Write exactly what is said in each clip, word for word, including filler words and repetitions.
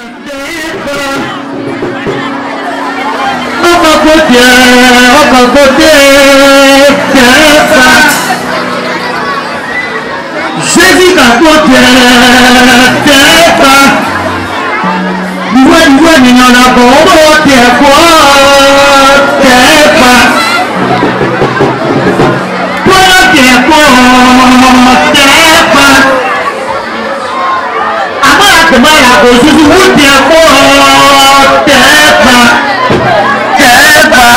Jésus a côté t'es pas. Nous nous nous n'en avons pas t'es quoi t'es pas. Toi t'es quoi t'es pas. Amara que mala aujourd'hui vous t'es quoi t'es pas t'es pas.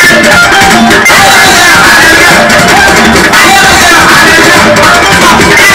Yeah.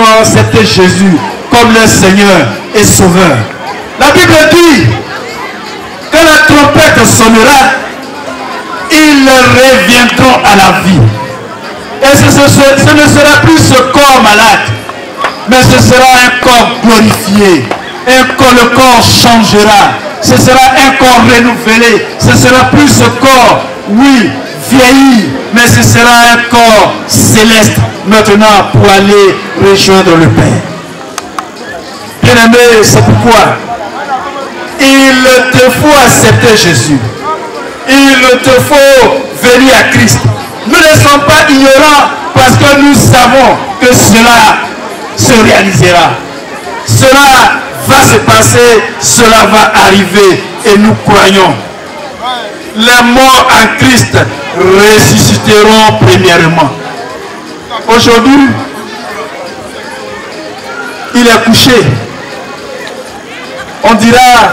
ont accepté Jésus comme leur Seigneur et Sauveur. La Bible dit, quand la trompette sonnera, ils reviendront à la vie. Et ce, ce, ce ne sera plus ce corps malade, mais ce sera un corps glorifié. Un corps, le corps changera. Ce sera un corps renouvelé. Ce sera plus ce corps, oui, vieilli, mais ce sera un corps céleste maintenant pour aller rejoindre le Père. Bien-aimé, c'est pourquoi il te faut accepter Jésus. Il te faut venir à Christ. Nous ne sommes pas ignorants parce que nous savons que cela se réalisera. Cela va se passer, cela va arriver et nous croyons. Les morts en Christ ressusciteront premièrement. Aujourd'hui, il est couché. On dira,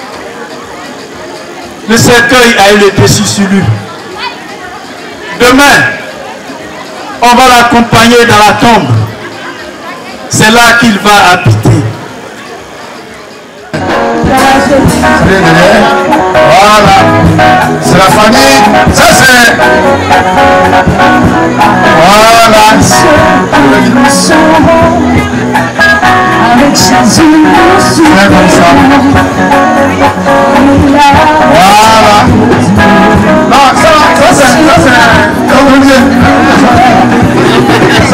le cercueil a eu le dessus sur lui. Demain, on va l'accompagner dans la tombe. C'est là qu'il va habiter. Voilà, c'est la famille, ça c'est... Voilà, c'est comme ça. Voilà. Non, ça, ça c'est... Ça c'est... Comme vous dites. Ça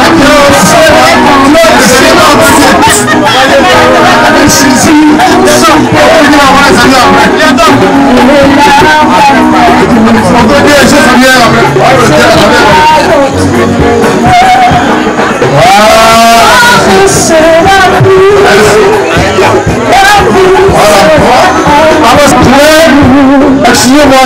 excusez-moi,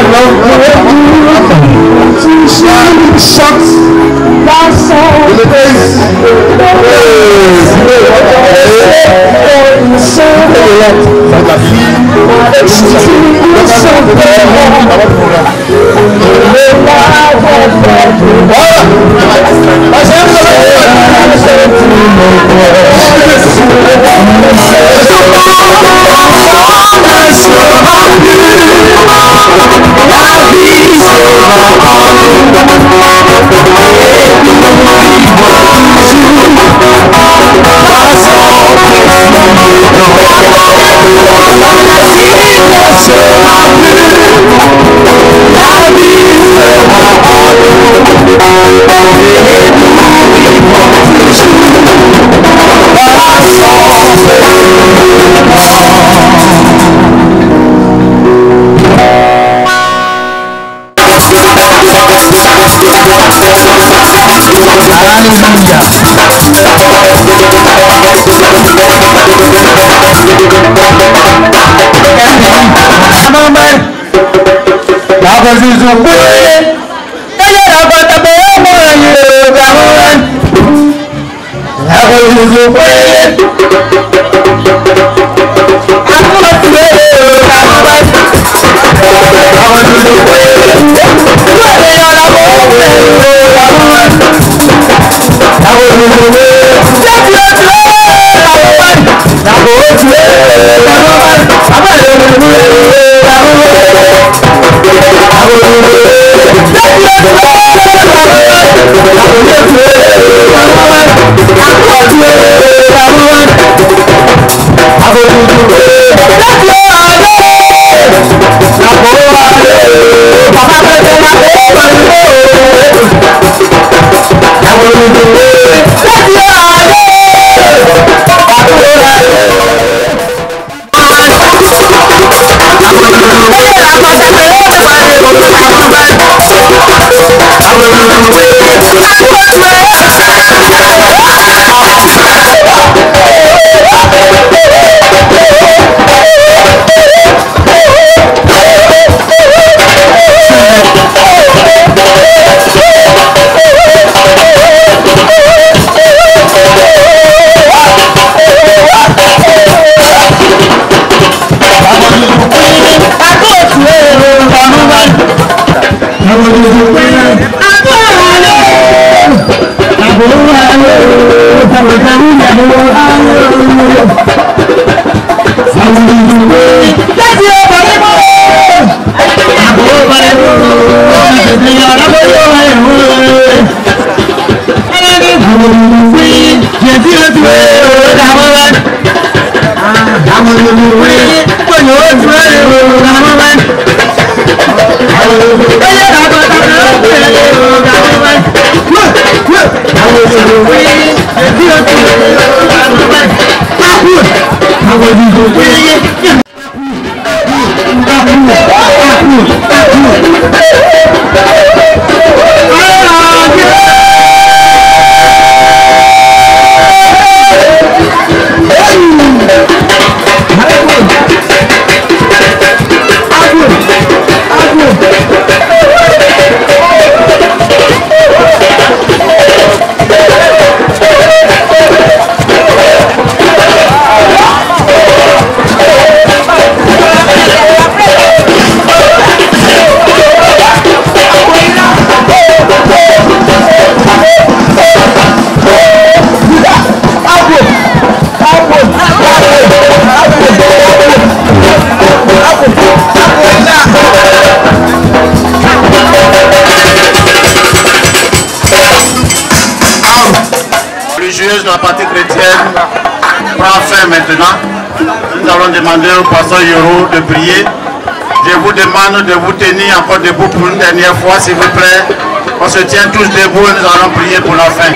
De la partie chrétienne prend fin maintenant. Nous allons demander au pasteur Yoro de prier. Je vous demande de vous tenir encore debout pour une dernière fois, s'il vous plaît. On se tient tous debout et nous allons prier pour la fin.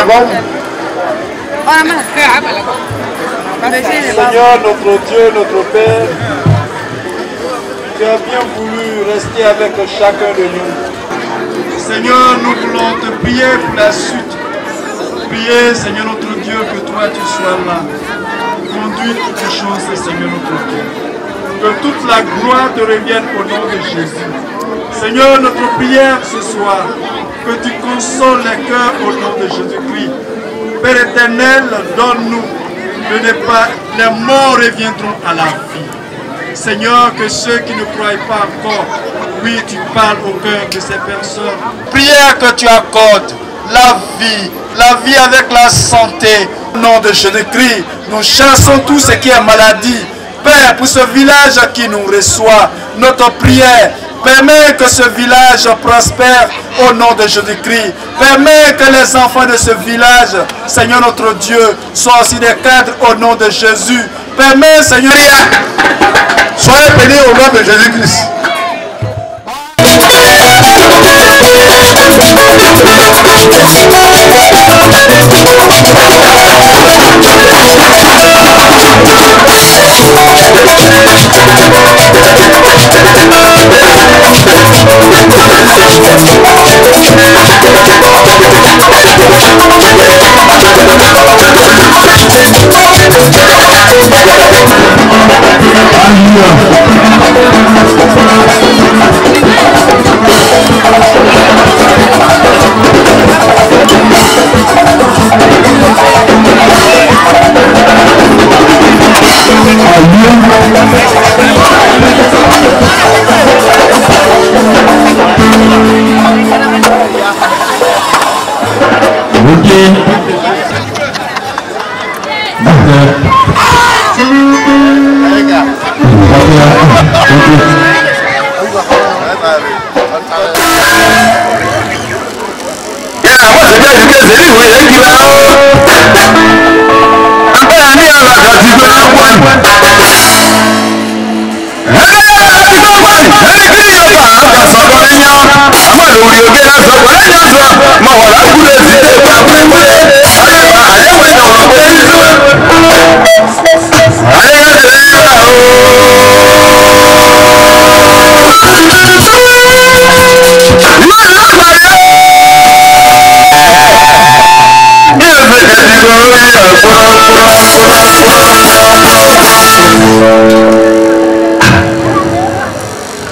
Seigneur, notre Dieu, notre Père, tu as bien voulu rester avec chacun de nous. Seigneur, nous voulons te prier pour la suite. Prier, Seigneur notre Dieu, que toi tu sois là. Conduis toutes les choses, Seigneur notre Dieu. Que toute la gloire te revienne au nom de Jésus. Seigneur, notre prière ce soir, que tu consoles les cœurs au nom de Jésus-Christ. Père éternel, donne-nous de ne pas, les morts reviendront à la vie. Seigneur, que ceux qui ne croient pas encore, oui, tu parles au cœur de ces personnes. Prière que tu accordes la vie, la vie avec la santé. Au nom de Jésus-Christ, nous chassons tout ce qui est maladie. Père, pour ce village qui nous reçoit, notre prière, permet que ce village prospère au nom de Jésus-Christ. Permet que les enfants de ce village, Seigneur notre Dieu, soient aussi des cadres au nom de Jésus. Permet, Seigneur, soyez bénis au nom de Jésus-Christ.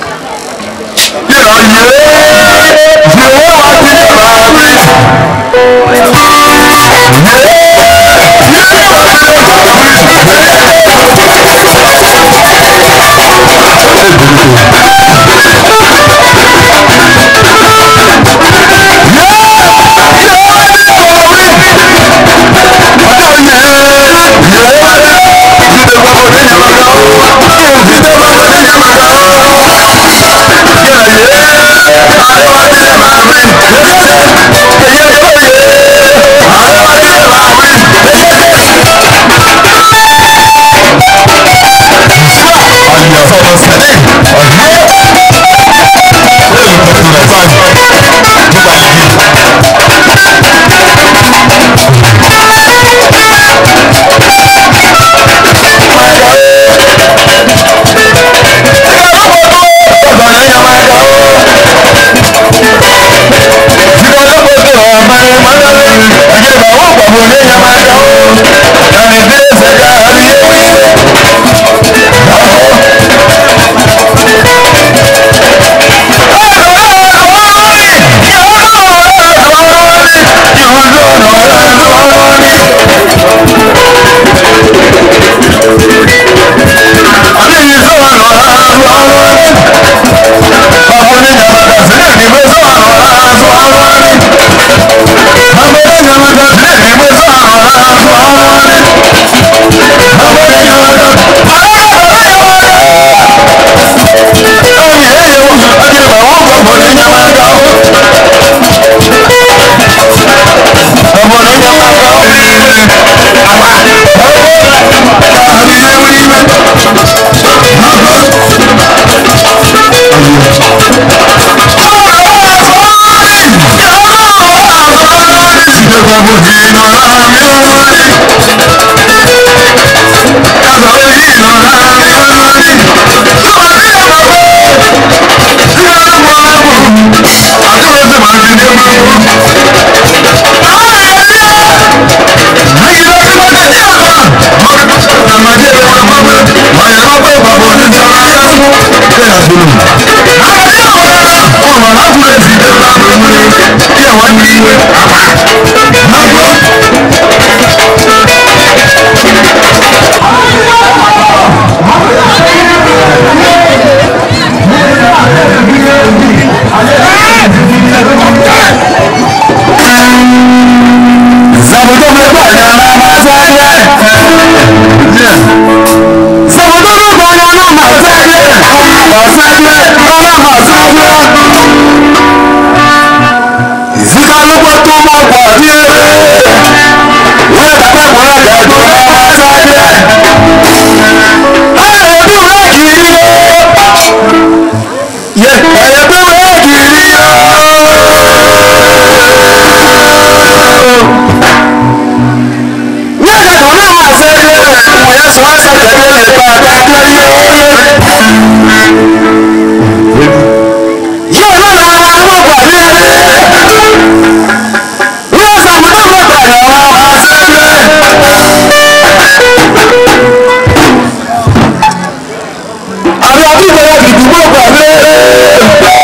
Yeah. Àwọn àbúrò ẹ̀dùnkún gbogbo àlẹ́.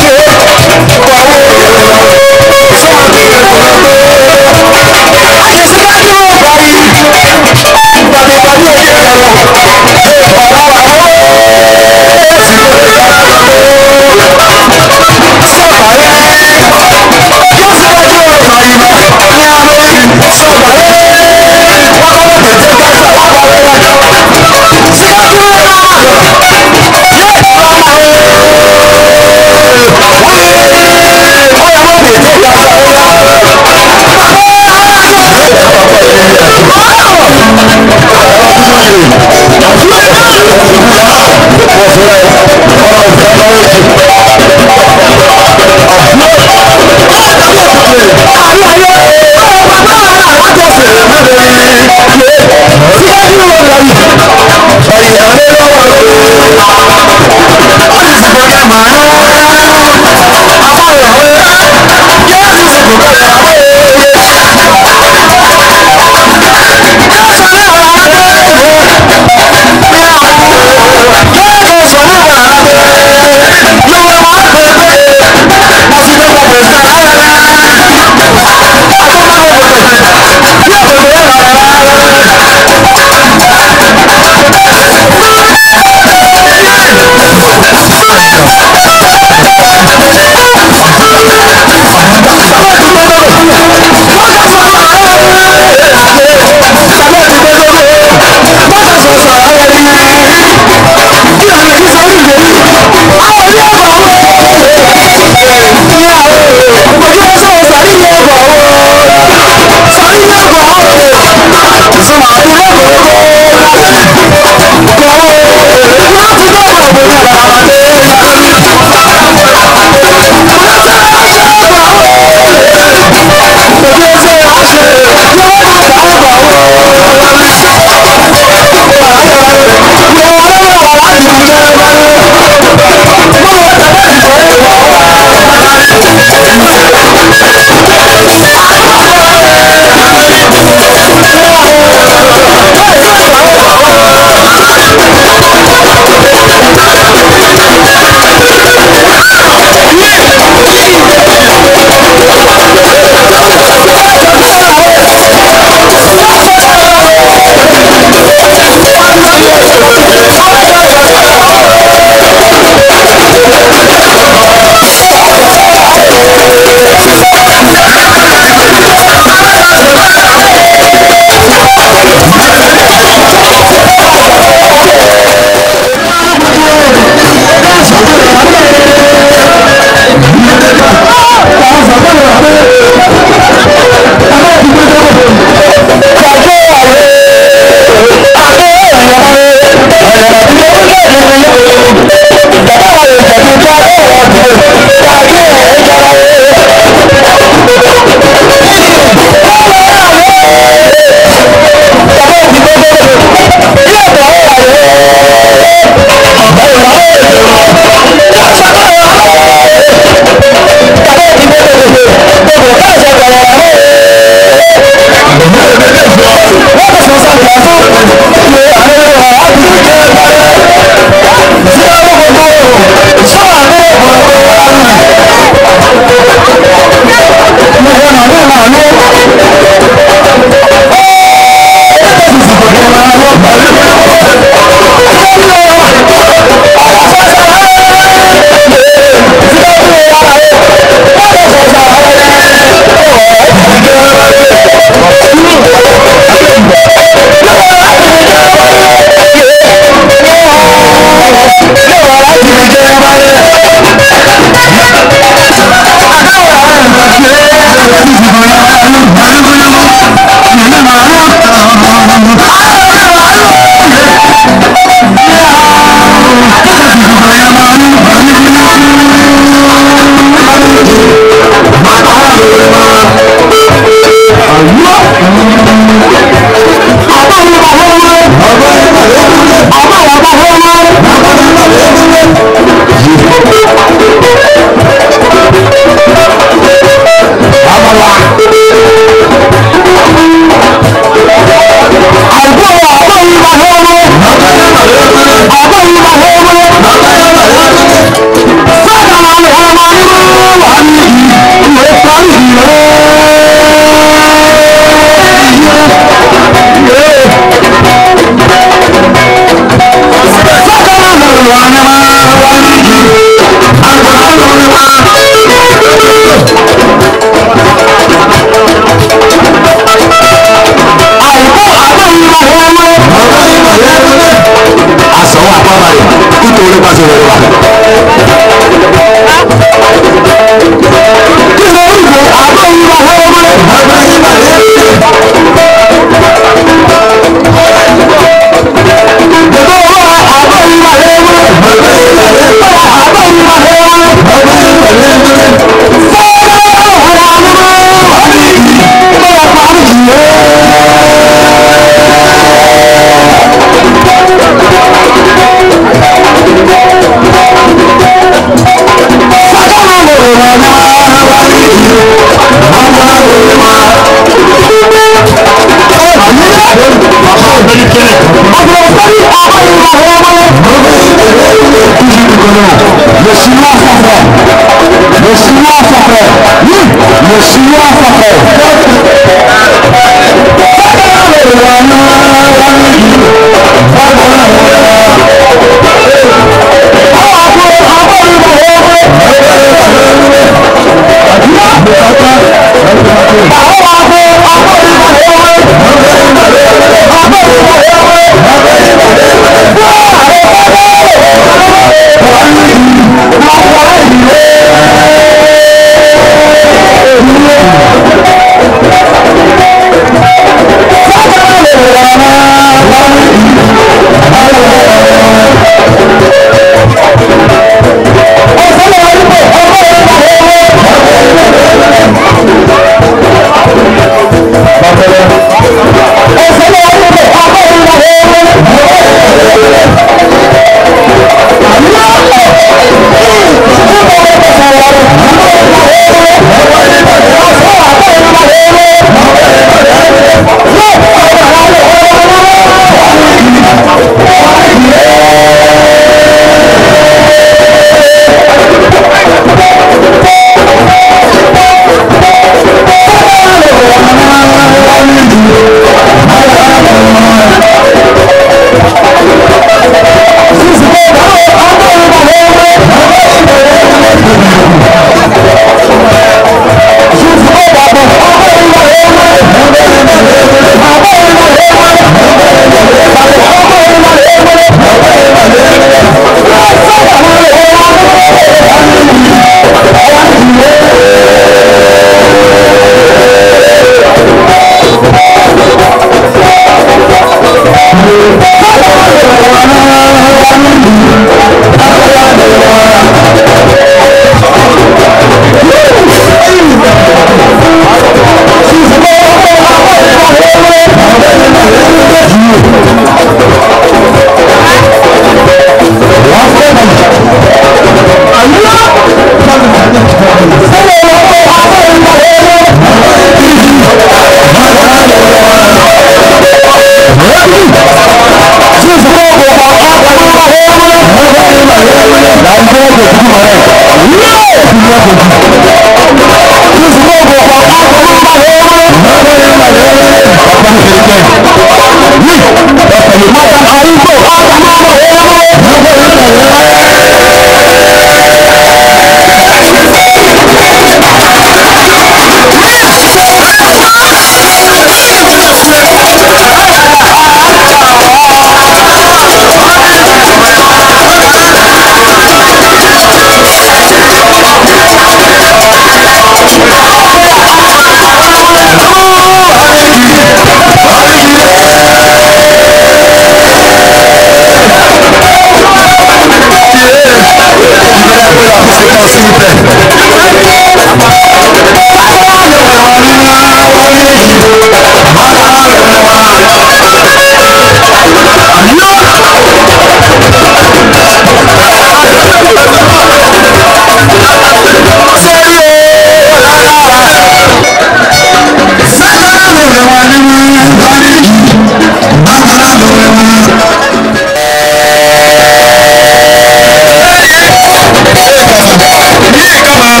Come on.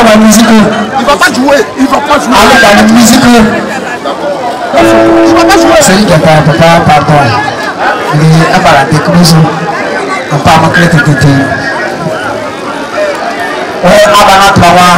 la musique. Il va pas jouer. Il va pas jouer. Avec la musique. Il va pas jouer. C'est lui qui a papa, pardon. Il est à la technique. On peut manquer de tout. Ouais, Abana Trawa.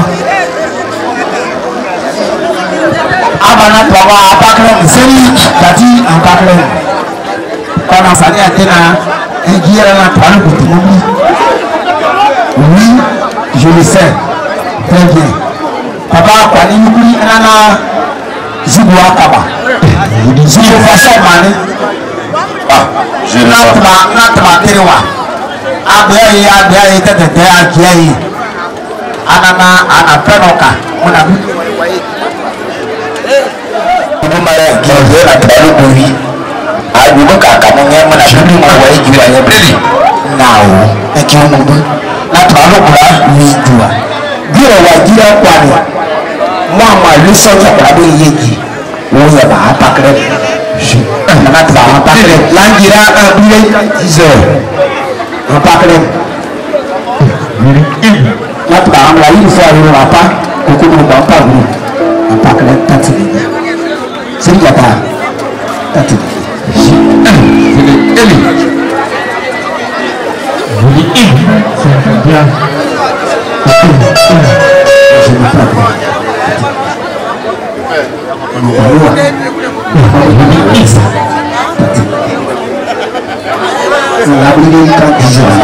Abana Trawa, Abaklen, c'est lui qui a dit en Baklen. Pendant sa vie à Téna, un guillard à la parole de Timobi. Oui, je le sais. Très bien. Papa, quand il nous dit, Nana, Ziboua Kaba. Si je fais ça, Mané. Ah, je ne sais pas. Natma Kerewa. Abéaï, Abéaï, Tete, Abéaï. Anana, Ana Penoka. Mon ami. Ibu Mara, qui est la Tralu Boui. Abu Baka, Kamonia, Mana, Shumi, Mawai, qui va y appeler. Now, et qui ont moubu. La Tralu Boula, lui, Dua. Dire wa dire kwani. Moi, moi, le son qui a parlé yégi. Oui, il y a pas à parler. Je. On a pas à parler. L'angira a brûlé dix heures. On parle. La parole, la ligne, ça ne va pas. Beaucoup ne vont pas vous. On parle tati. C'est lui qui a pas. Tati. C'est lui. Vous dites, c'est bien. Je ne sais pas. La brûlée quand dix heures.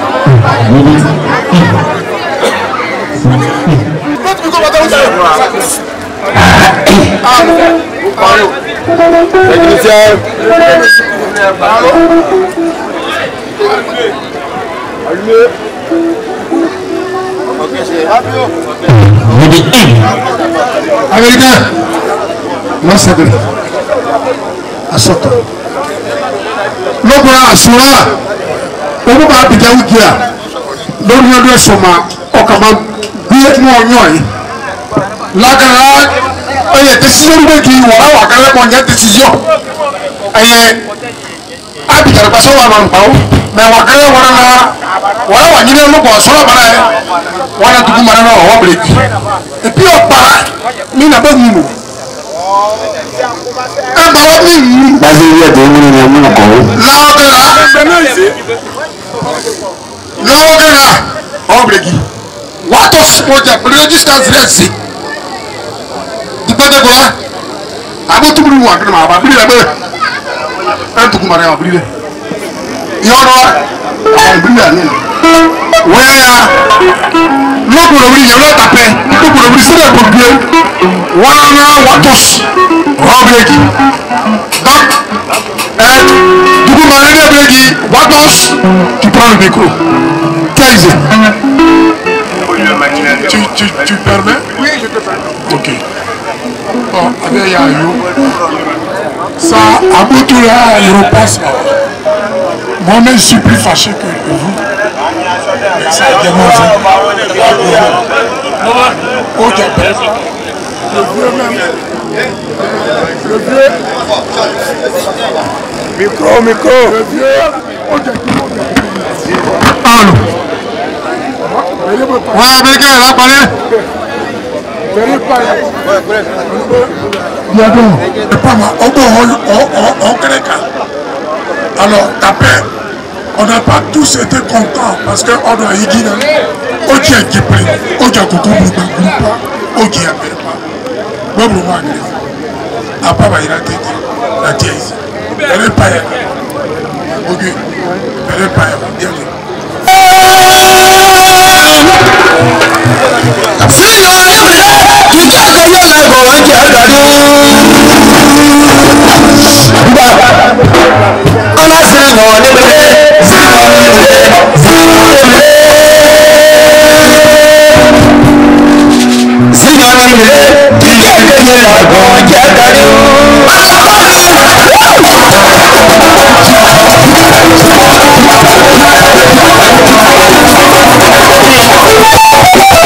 Américain, non c'est vrai. Assoto. L'opéra Asura, on peut pas appliquer au Kia. Donc il y a soma, au Kaman, directement au Nyoy. La Gara, il y a décision qui est là, on a une décision. Il y a appliqué la passion à Mampao, mais on a créé voilà, voilà, on a dit le mot sur la balade, on a tout le monde en oblique. Et puis on parle, mais il n'a pas de mot. Un ballon, Vas-y, il y a des gens qui ont Laogana, Obregi. What was Moja, religious consistency? The Patagola, I want to bring one from our Bible. And to Maria Bible. You know, I'm brilliant. Where look at the region, not a pen, look at the receiver for good. One hour, what was Obregi? And to Maria Bregi, what was to prendre le micro? quinze. Tu, tu, tu permets? Oui, je te permets. Ok. Bon, avec Yahoo, ça, à bout de là, il repasse. Moi-même, je suis plus fâché que vous. Mais ça a démangé. Ok, le vieux même. Le vieux. Micro, micro. Le vieux. Ok, allô. Ouais, américain, là, parlez. Bien donc, pas mal. On crée. Alors, ta paix, on n'a pas tous été contents parce qu'on doit y dire au qui est qui prie, au qui a tout compris, au qui a fait pas. Bon, bon, à part, il a été dit, la dièse. Elle n'est pas elle. Ok, elle n'est pas elle. Bien dit. Thank you.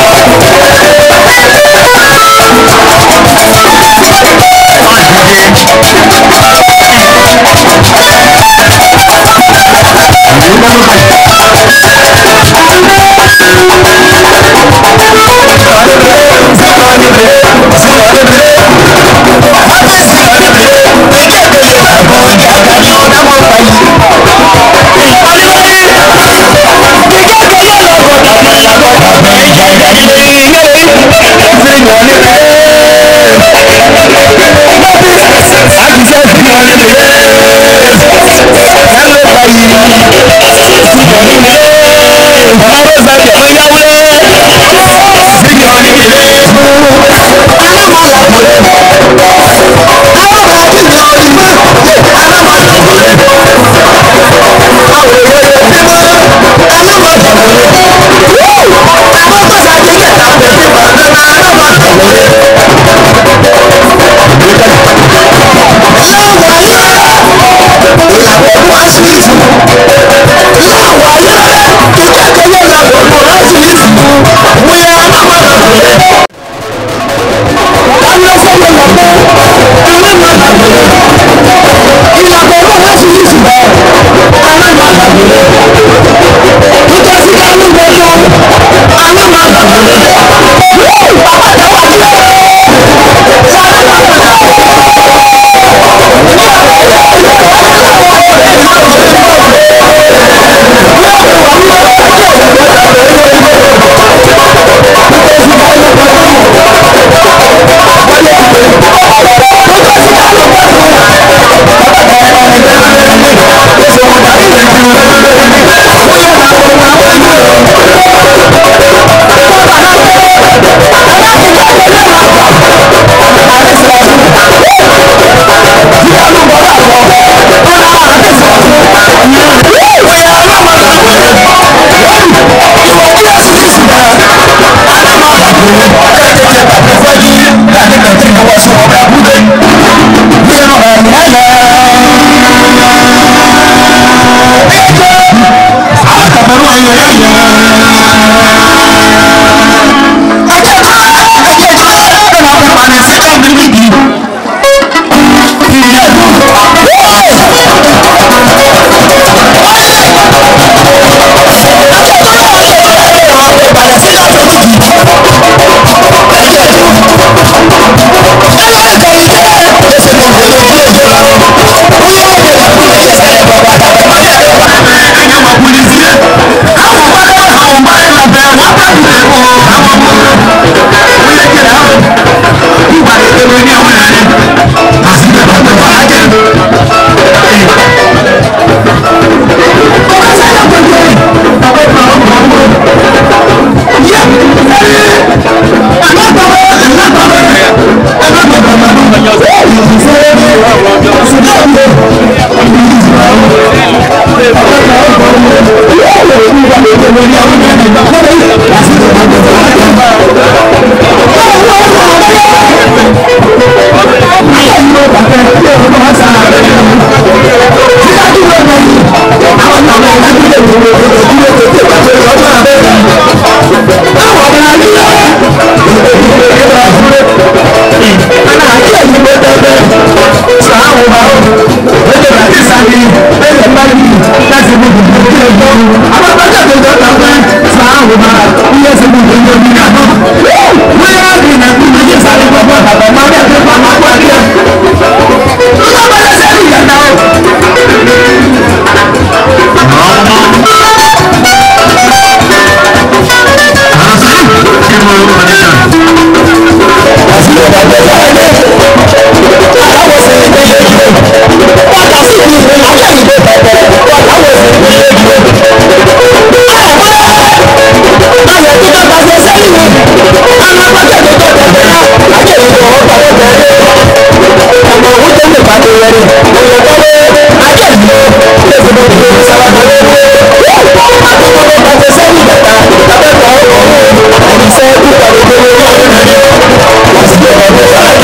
Let's go.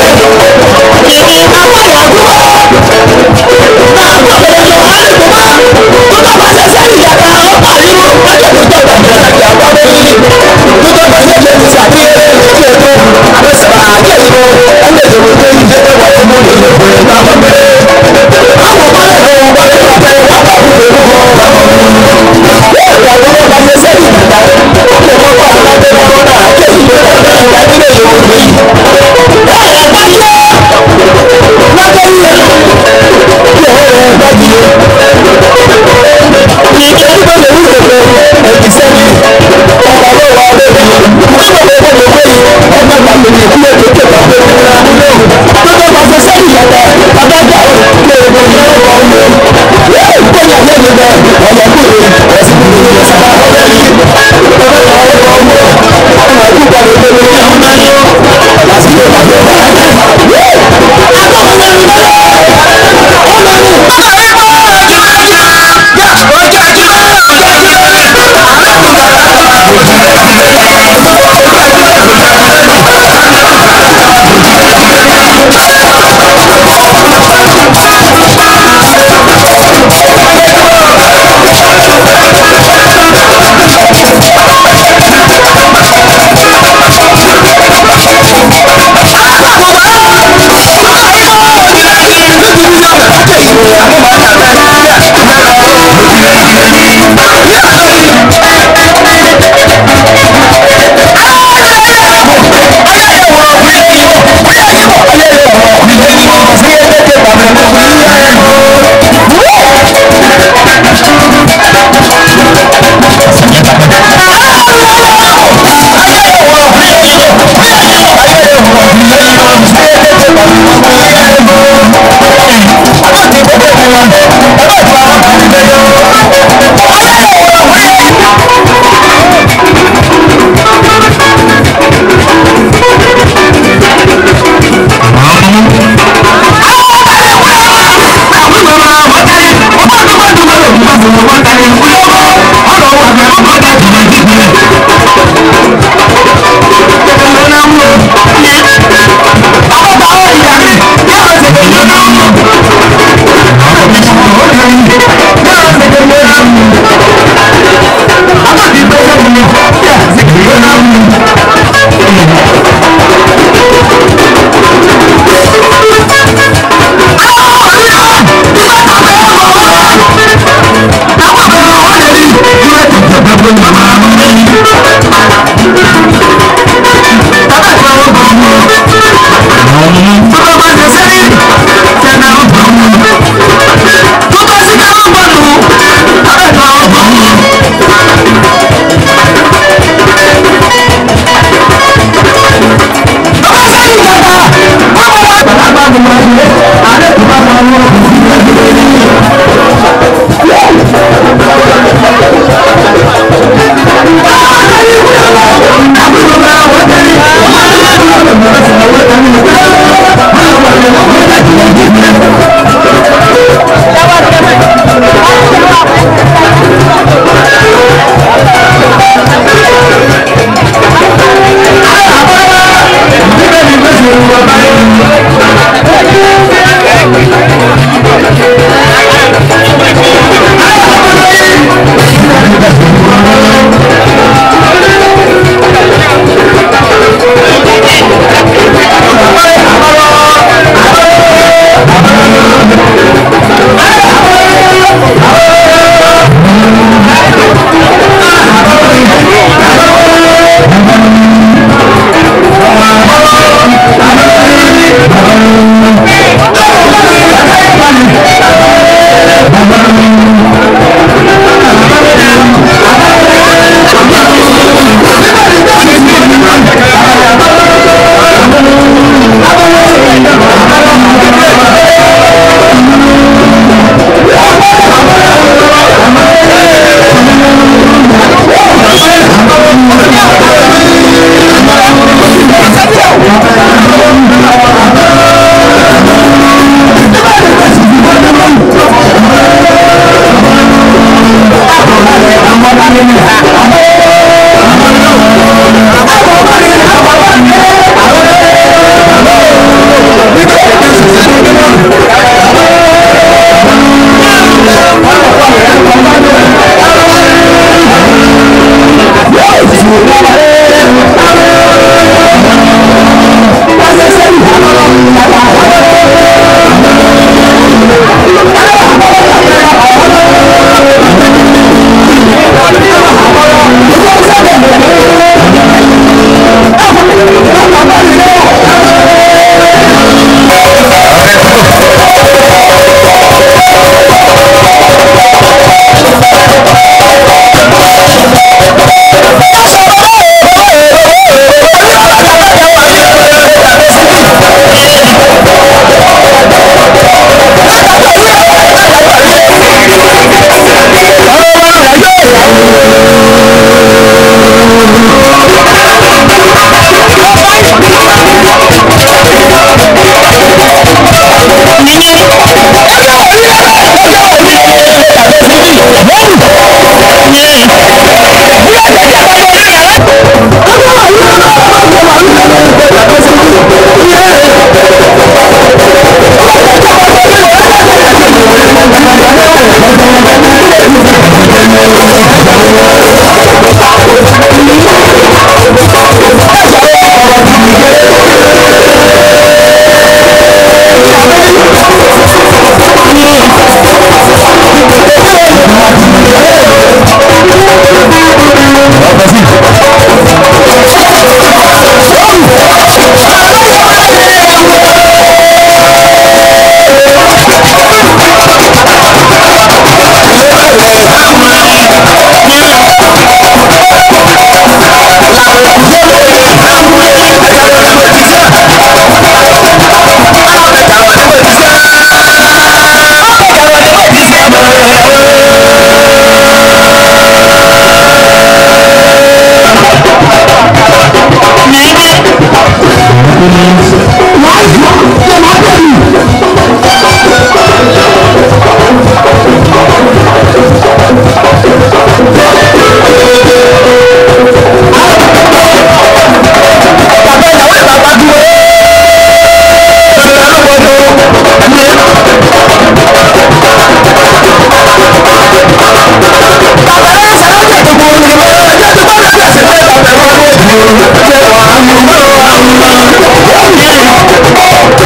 Thank you.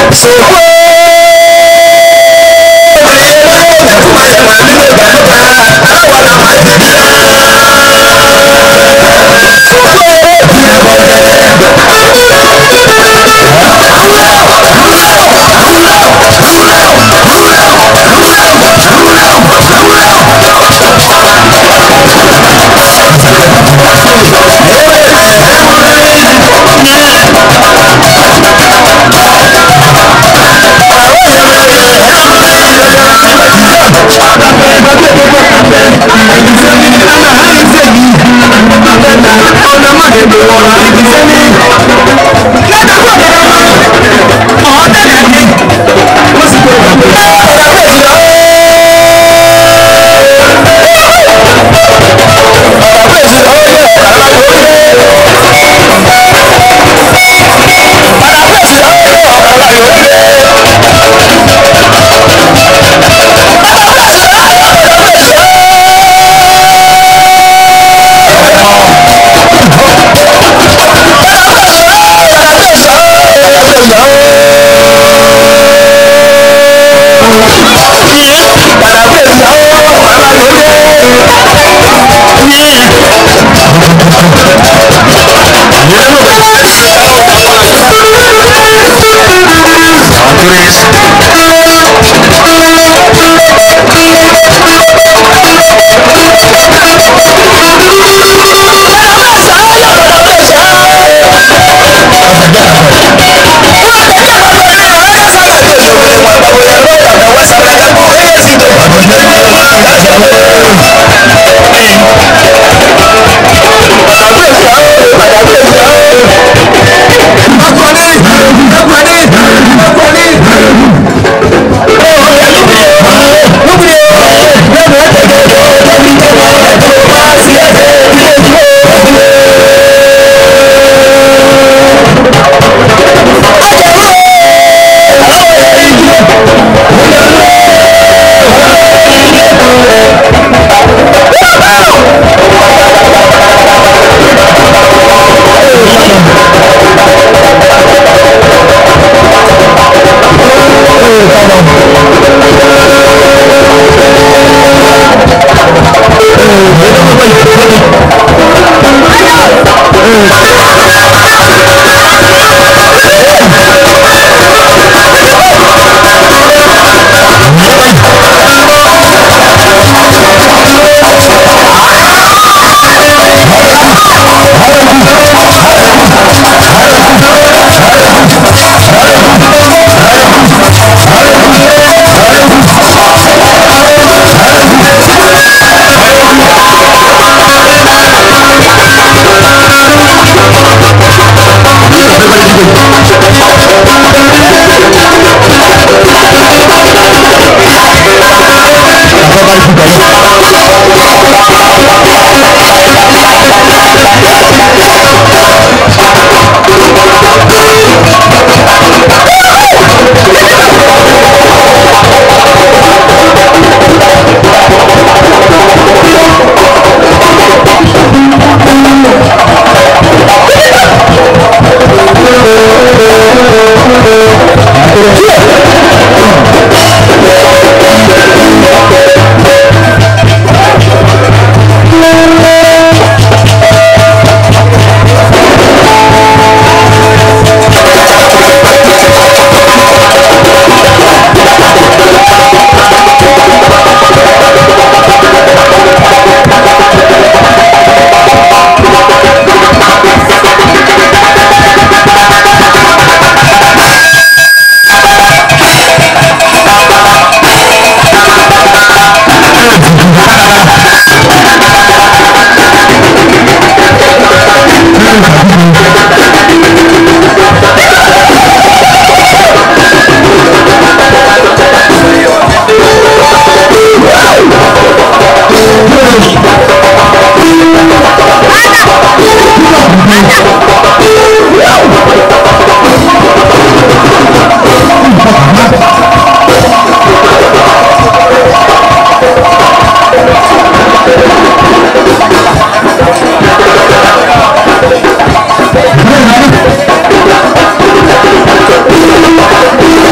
Thank you.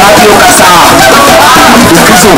Radio Kasa. Ikiso.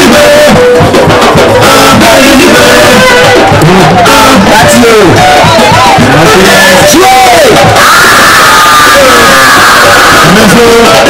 That's you.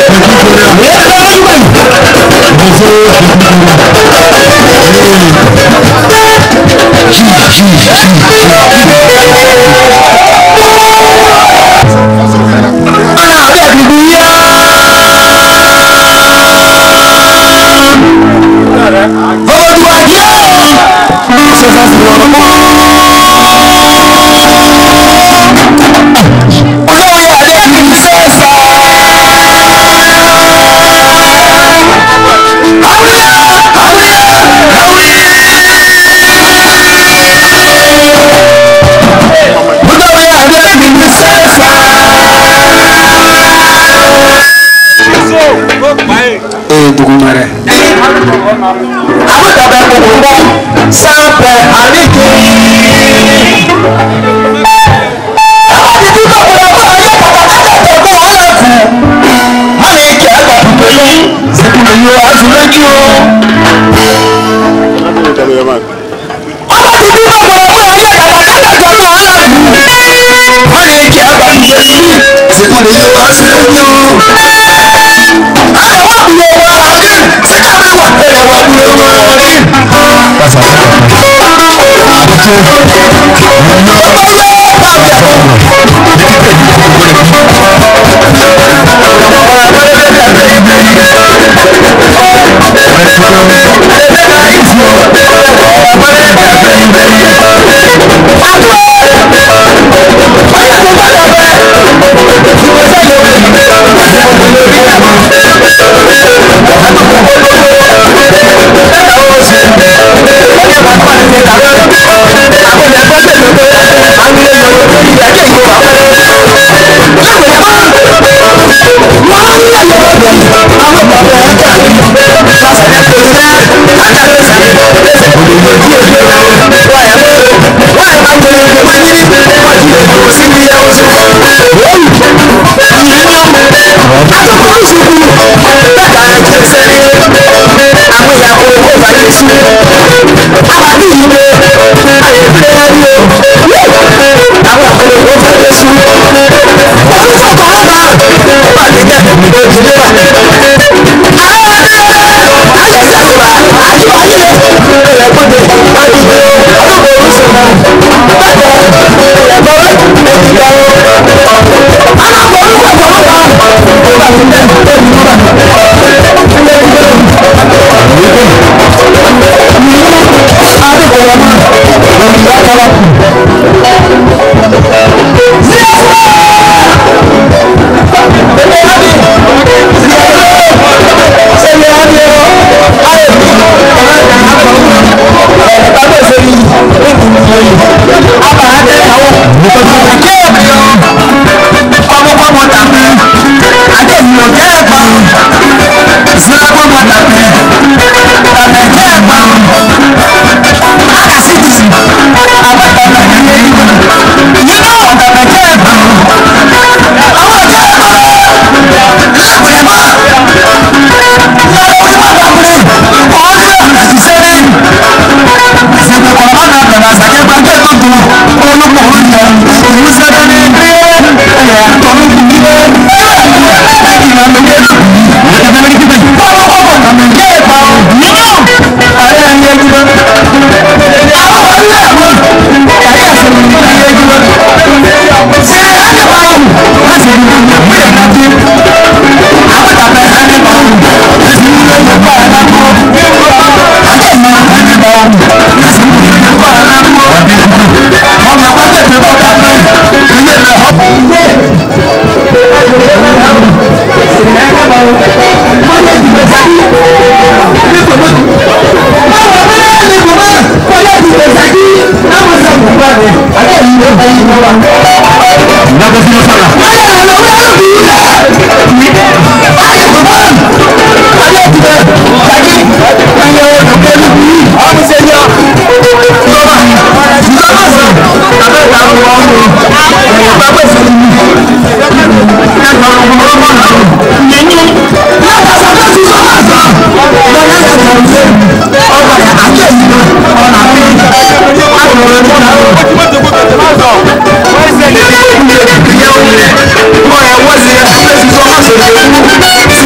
Thank you.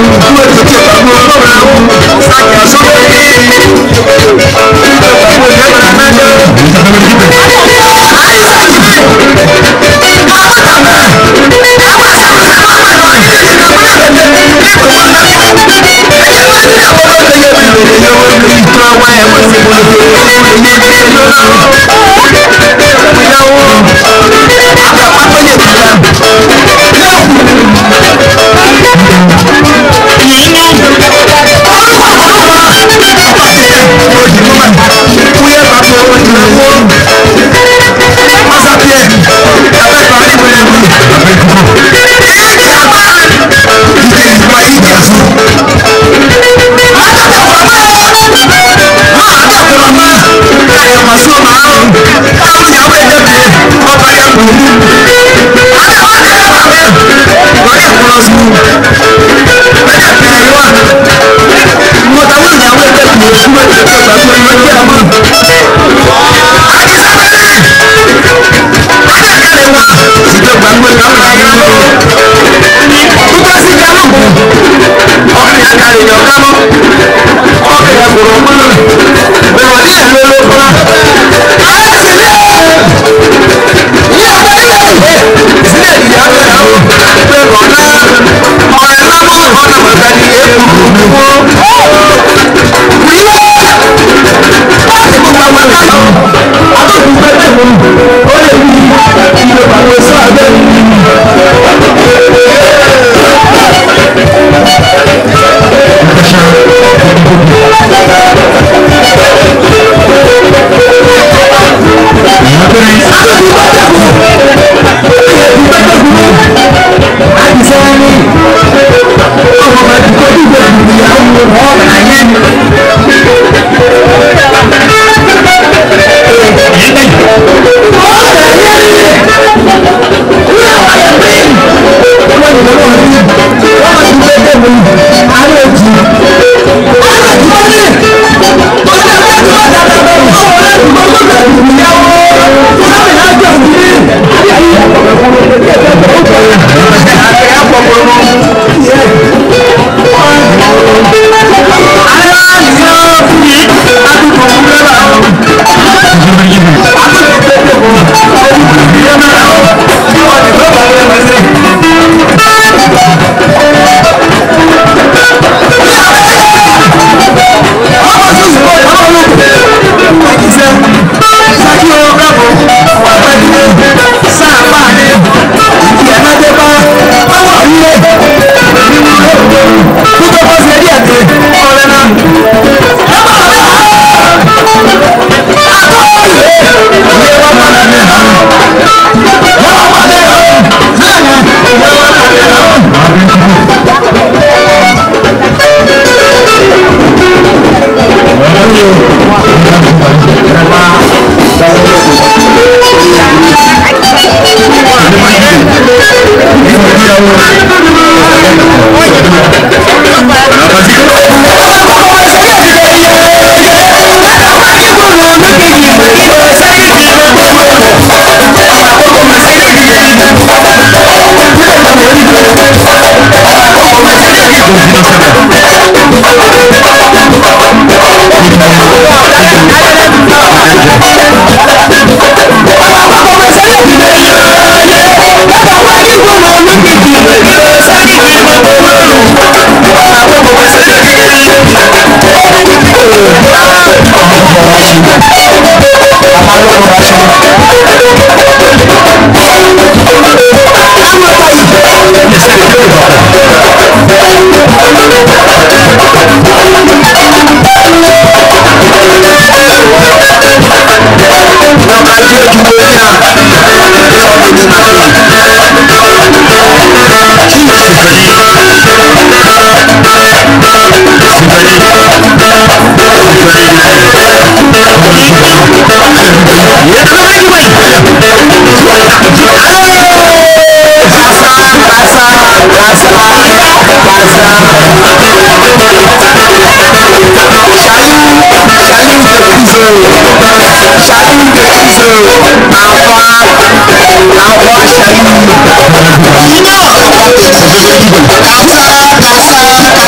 Kasa, kasa,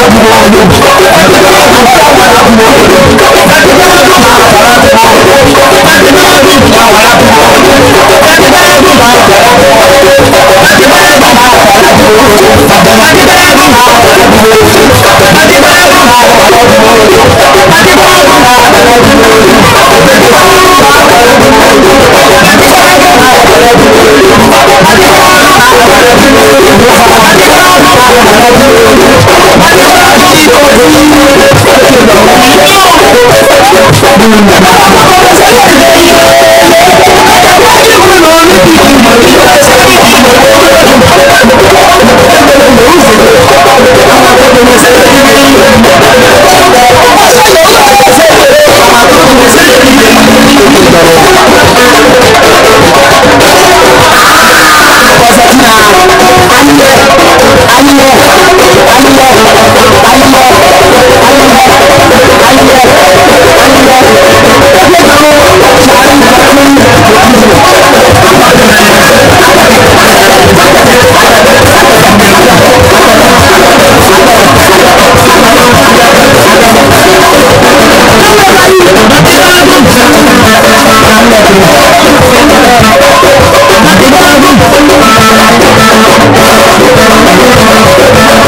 Thank you.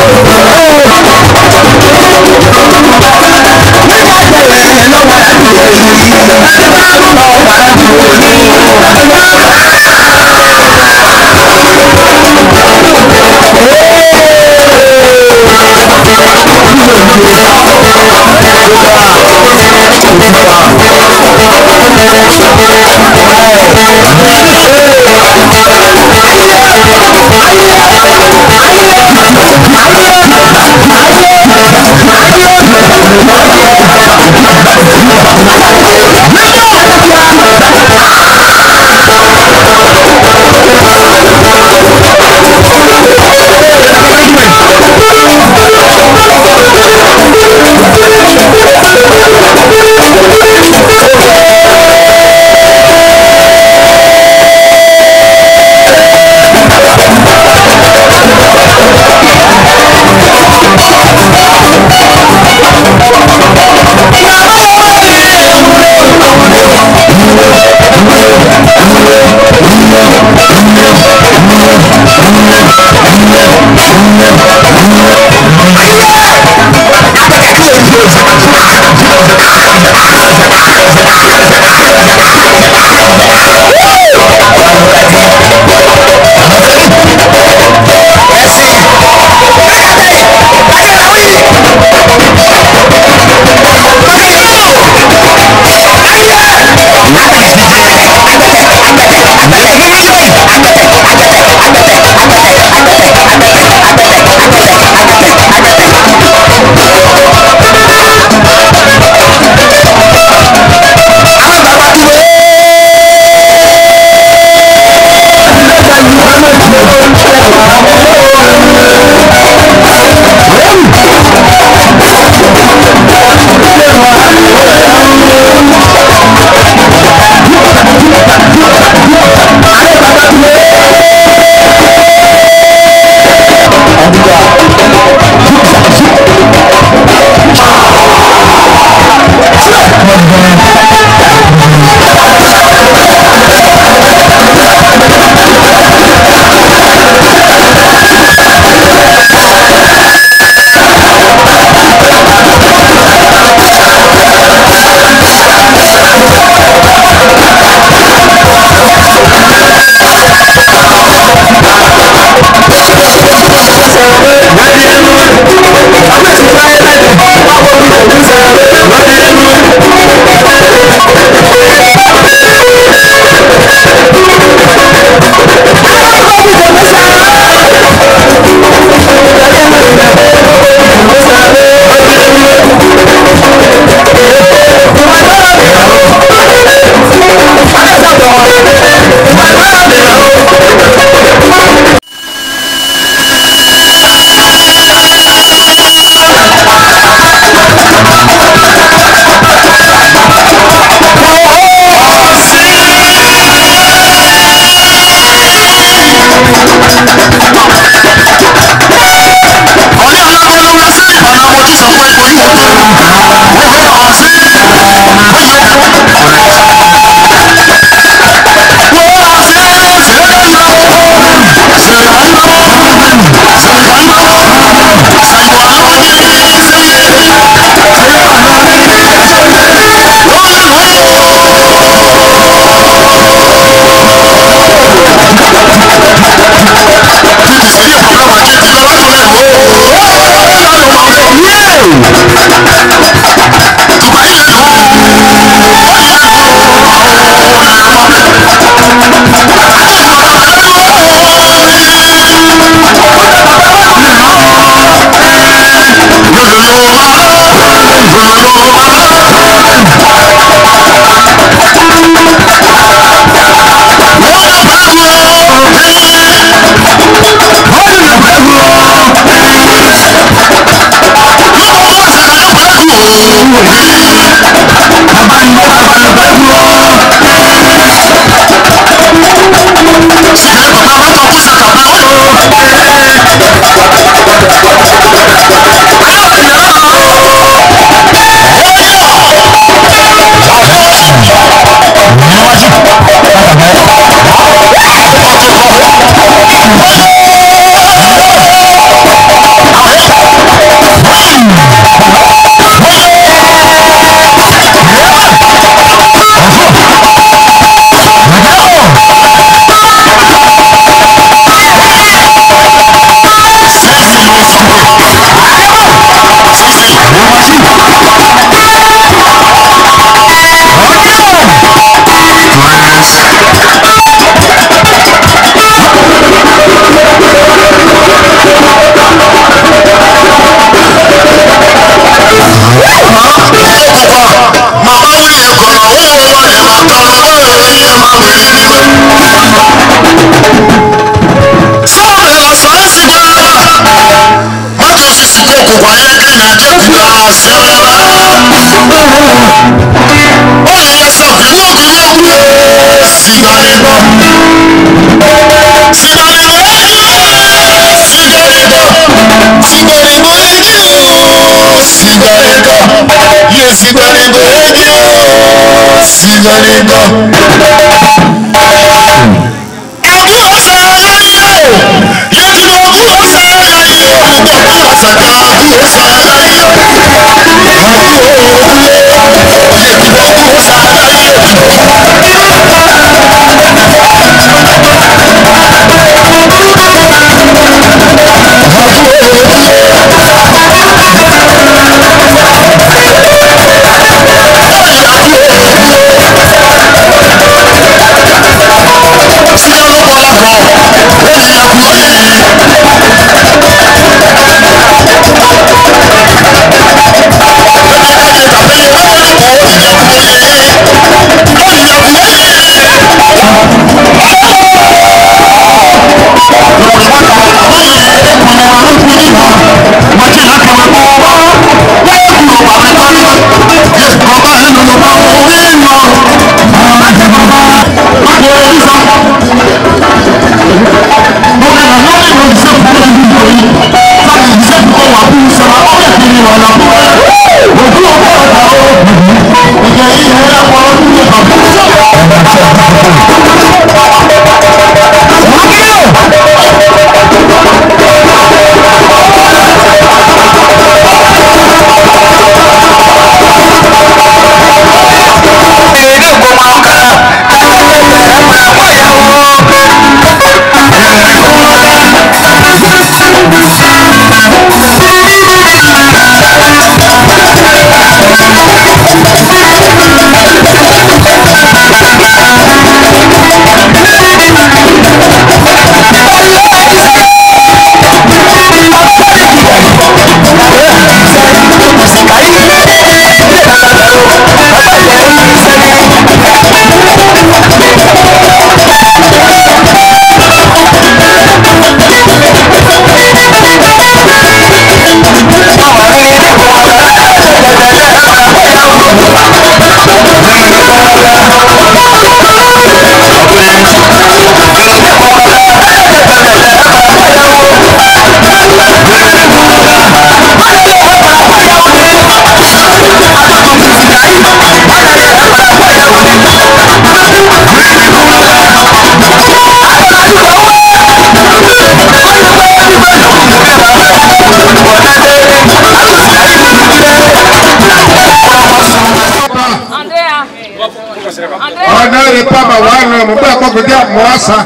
Moça,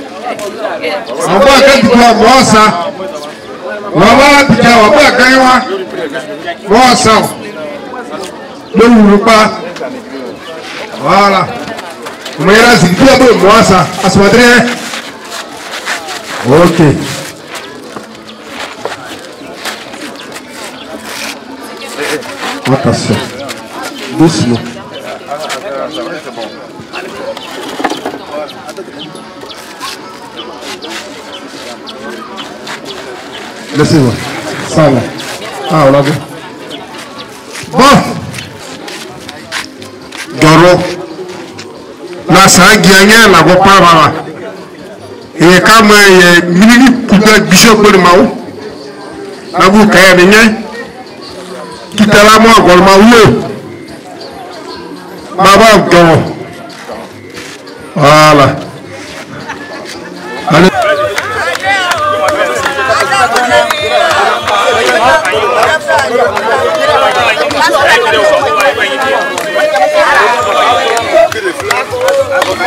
não vai ter que ter moça, não vai ter que ter uma boa ganha, moça, não rupa, olha, como era assim, que é boa moça, as madrinhas, ok, votação, isso. Laissez-moi. Ça va. Ah, on l'a vu. Bon. Garo. La sanguière, la voix et comme il minute pour le bishop de Mao, la vous caille qui t'a la moi, pour le Mao. Baba, Garo. Voilà. Allez.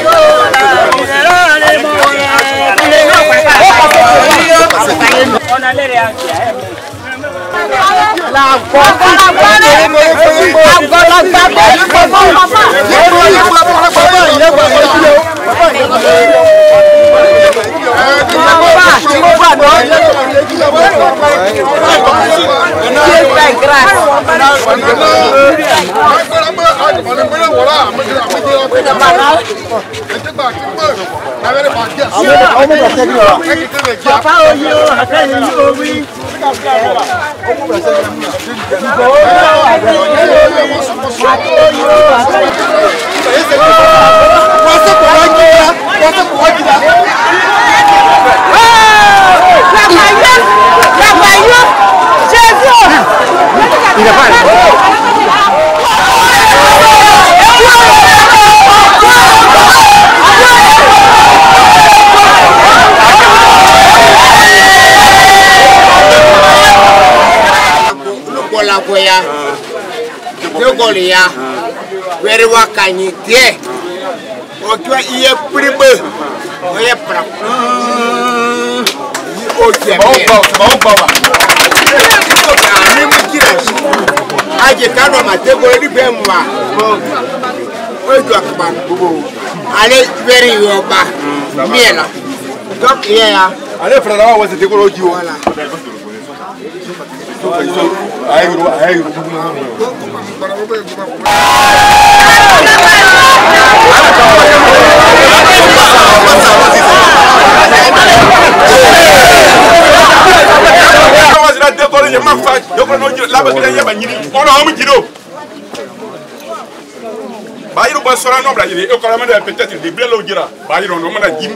On a Goya, Golia, very wakani, dear. Or to a year pretty bird. Oh, yeah, I get out of my table any bema. Oh, I let very well back. Mela. Talk here. I left for an hour was a table of you. I will, I will. Bayiro basora no brajiri e kola manda peut-être de brelo gira bayiro no manda jim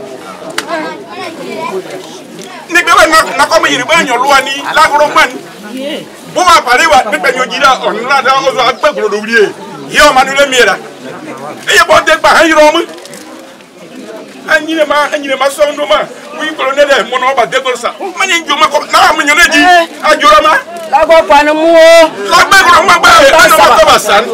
ni be na na ko mi ri ba nyo luani la gro man bo ma pare wa pe nyo gira on la da o zo agbe gro do wrie ye o manu le miera e ye bo de gba han yiro mu anyire ma anyire ma so ndo ma wi colonel mo no ba de gro sa mani njo ma ko na mu nyo neji ajura ma la go pa no mu o la gbe gro ma ba e no ma ko ba san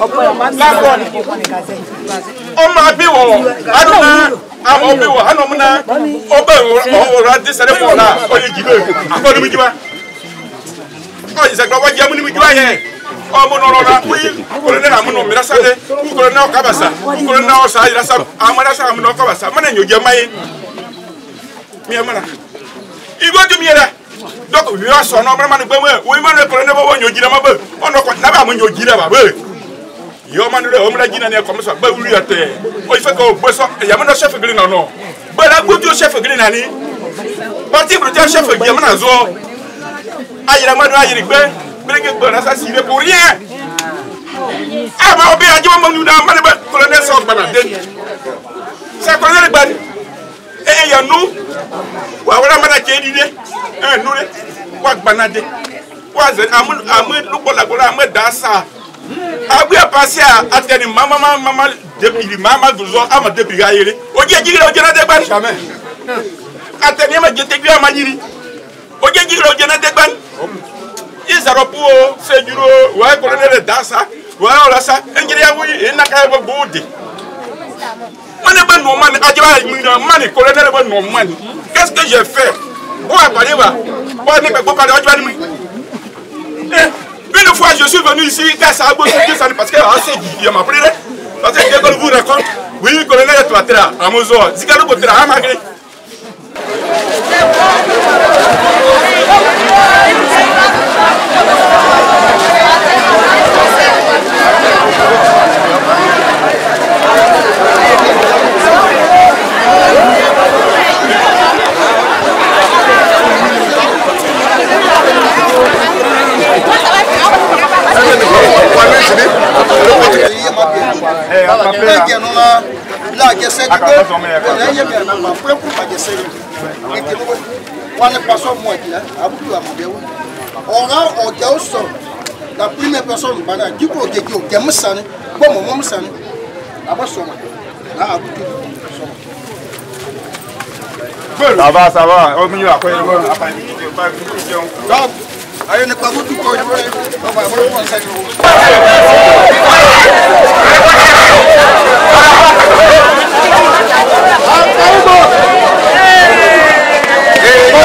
ọmọ abiwo aduna àwọn abiwo anomuna ọba ọwọra disere fún ọ̀la ọyẹ jìbẹ akọni mi jìbá ọyẹ sẹgbẹ wọ́n jẹ́ múni mi jìbá yẹ ọmọ nọrọ la wí kúrò ní àmúnà mìíràn kúrò ní ọkàbàsà kúrò ní ọsà ayélujára amúnásá àmúnà ọkàbàsà mọ́nà ẹ̀yọ́ jẹ́ máyé miẹ́ mọ́nà igbó dùn mí yẹ dẹ dọ́kọ̀ wíwá sọ̀ ọ́nà ọmọ mọ́nà gbẹ́mọ́ ẹ̀ wọ́n mọ́nà kúrò ní bọ́wọ́ yóò jìrà má bẹ́ẹ̀ ọ̀nà ọkọ̀ nàbà àmú yóò jìrà bà bẹ́ẹ̀ yo manure o mla jina ne comme ça ba wuri ate o ife ko boso ya mo chef gri na no ba la gbojo chef gri na ni parti brutal chef gri na zo ayira madu ayiri gbe breke gbo na sa sire pour rien ah ma obi ajo mo nu na mane ba colonel so bana den sa colonel gba e ya nu wa wala mana ke di de eh nu le wa gba na de wa ze amu amu lu bola bola amu da sa abu ya passé à atteindre maman maman depuis maman douze ans à ma depuis gaïre o je jigiro o je na de ban jamais atteindre ma je te gui ma nyiri o je jigiro o je na de ban izaro po sejuro wa colonel dasa wa ola sa engiri ya wi na ka bo bodi mane ban no man ajiba mi na man colonel ban no man qu'est-ce que j'ai fait on va parler va on ne peut pas parler ajiba ni une fois je suis venu ici, car ça a beau se parce que assez dit, m'a pris parce que dès qu'on vous raconte, oui, colonel est toi, là, à Mozo, Zikalo Botra, à Magri. La première personne, qui peut dire que je suis un bon moment, je suis ça va, ça va. Au milieu, après, allez, ne pas vous tout quoi, on va voir ça. Hey!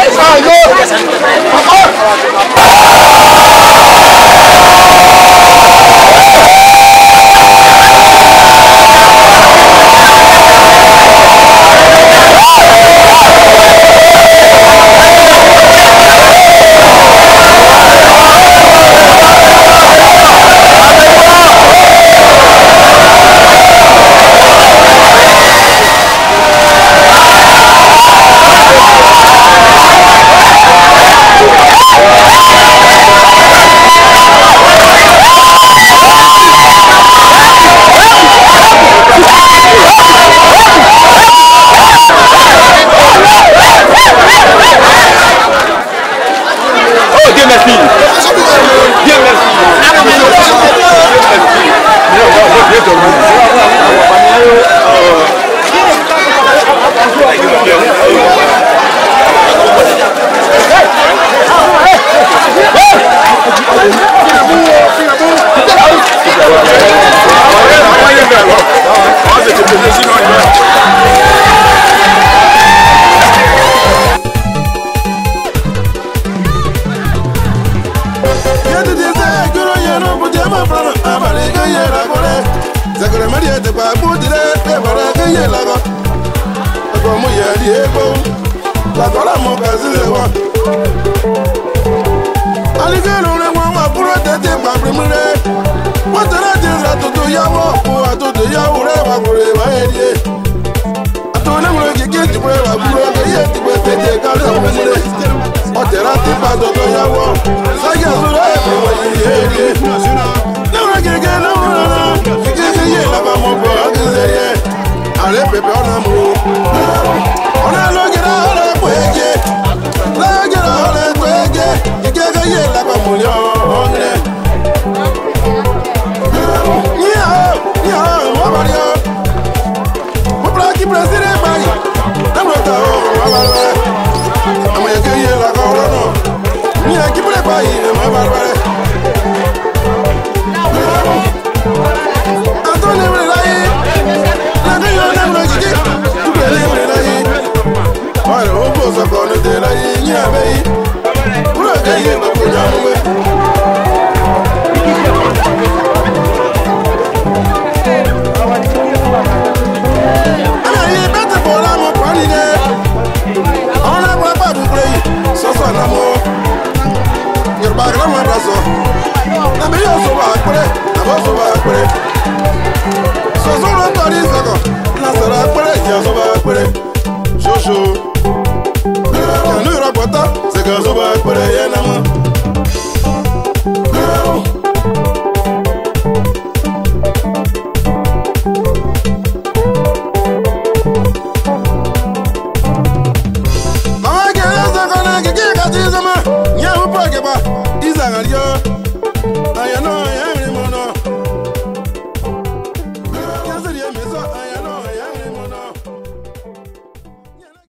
Shosho, Kanu Rapota, Segazoba, Korean.